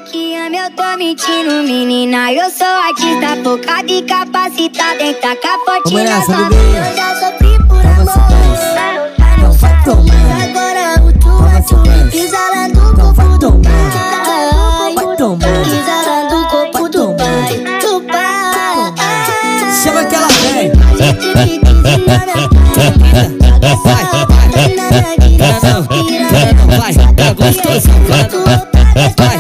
que ama, eu tô mentindo, menina. Eu sou artista, focada e capacitada em tacar forte na sua mão. Eu já sofri por amor, não vai tomar. Agora o tu pisa lá do corpo do pai. Pisa lá do corpo do pai. Chama que ela vem. Vai, tá gostoso. Vai,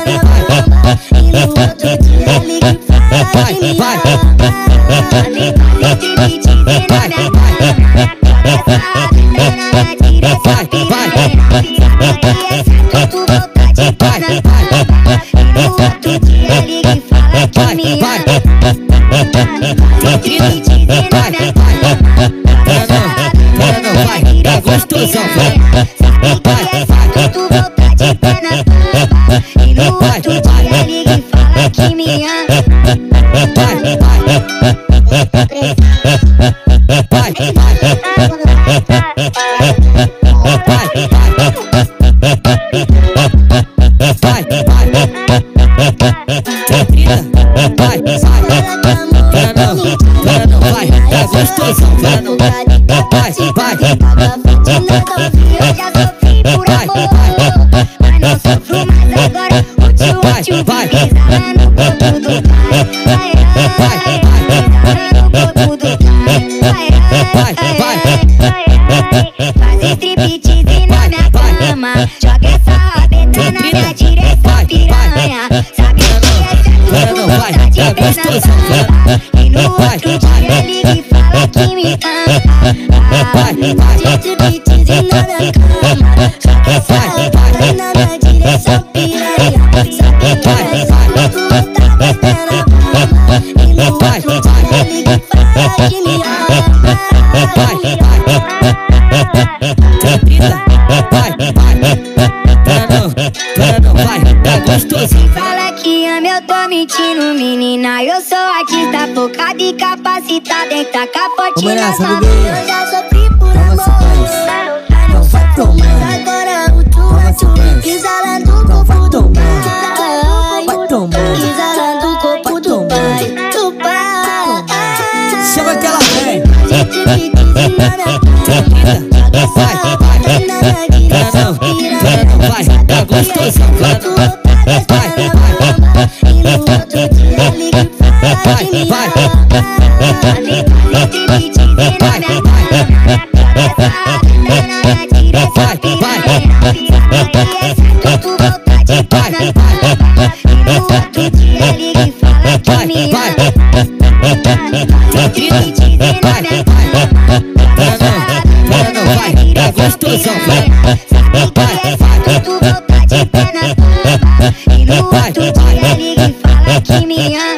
tá gostosão. E no outro dia liga e fala que me ama. Tá gostosão. Eu já sofri por amor, mas não sofro mais agora. O tio pisa lá no corpo do pai. Pisa no corpo do pai. Faz striptease na minha cama, joga essa rabeta na minha direção, piranha. Sabe que é certo, vontade de beijar. E no outro dia liga e fala que me ama. Faz striptease na minha cama, joga essa rabeta na minha direção, piranha. Sabe que é certo, vontade de beijar. E no outro dia liga e fala que me ama. Tá gostoso. Fala que ama, eu tô mentindo, menina. Eu sou artista, focada e capacitada em tacar forte na sua mão. Eu já sofri por amor, não vai tomar. Agora o tu pisa lá do corpo do pai. Pisa lá do corpo do pai. Chama que ela vem. Vai, tá gostoso. E no outro dia liga e fala que me Tá gostosão. E no outro dia liga e fala que me ama.